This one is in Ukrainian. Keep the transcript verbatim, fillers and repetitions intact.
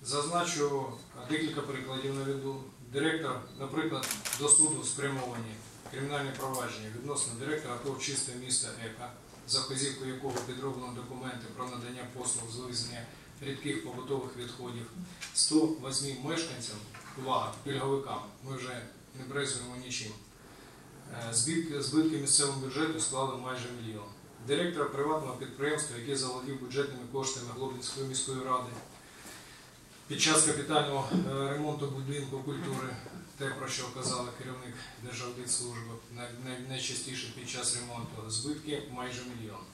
Зазначу декілька прикладів наведу. Директор, наприклад, до суду спрямовані кримінальні провадження відносно директора ТОВ «Чисте місто ЕКО», за вказівкою якого підроблено документи про надання послуг з вивезення рідких побутових відходів сто восьми мешканцям, увага, пільговикам, ми вже не брезуємо нічим. Збитки, збитки місцевому бюджету склали майже мільйон. Директора приватного підприємства, який заволодів бюджетними коштами Глобинської міської ради, під час капітального ремонту будинку культури, те, про що казав керівник Держаудитслужби, найчастіше під час ремонту, збитки майже мільйон.